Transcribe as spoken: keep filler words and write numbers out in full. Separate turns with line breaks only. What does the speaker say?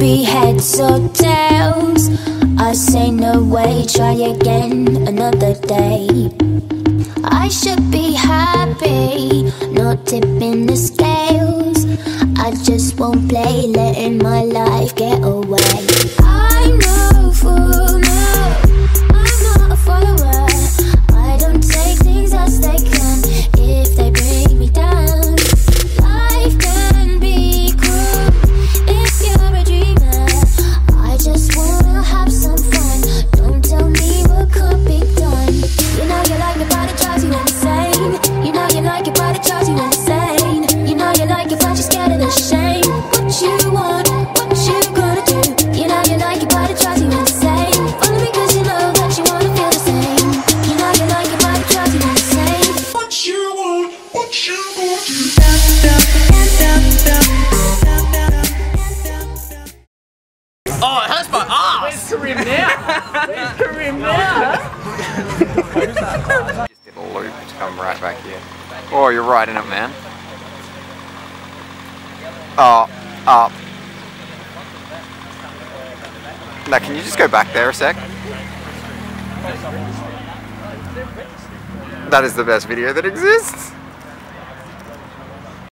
be heads or tails. I say no way, try again another day. I should be happy, not tipping the scales. I just won't play, letting my life get away. I'm no fool, no, I'm not a follower. I don't take things as they come, if they bring me down. Life can be cruel if you're a dreamer. I just wanna have some fun, don't tell me what could be done. You know you like it, but it drives you insane. You know you like it, but it drives you insane. You know you like it, but you're scared of the shame. What you want, what you gonna do? You know you like it, but it drives you insane. Only because you know that you wanna feel the same. You know you like it, but it drives you insane. What you want, what you gonna do?
Oh, it hurts my ass!
Where's Karim now? Where's Karim now?
Just did a loop to come right back here. Oh, you're riding it, man. Oh, up. Now, can you just go back there a sec? That is the best video that exists.